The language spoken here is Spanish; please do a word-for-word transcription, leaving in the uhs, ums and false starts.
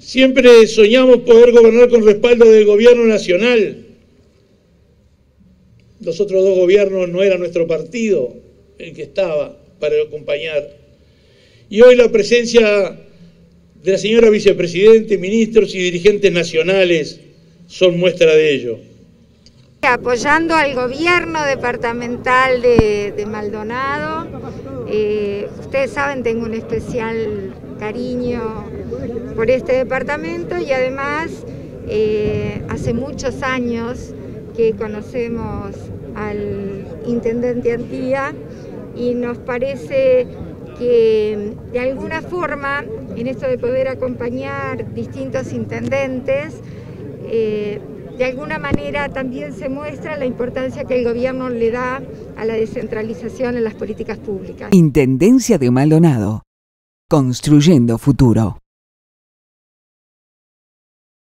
Siempre soñamos poder gobernar con respaldo del gobierno nacional. Los otros dos gobiernos no era nuestro partido el que estaba para acompañar. Y hoy la presencia de la señora vicepresidente, ministros y dirigentes nacionales son muestra de ello. Apoyando al gobierno departamental de, de Maldonado, eh, ustedes saben, tengo un especial cariño por este departamento y además eh, hace muchos años que conocemos al intendente Antía y nos parece que de alguna forma en esto de poder acompañar distintos intendentes, eh, de alguna manera también se muestra la importancia que el gobierno le da a la descentralización en las políticas públicas. Intendencia de Maldonado, construyendo futuro.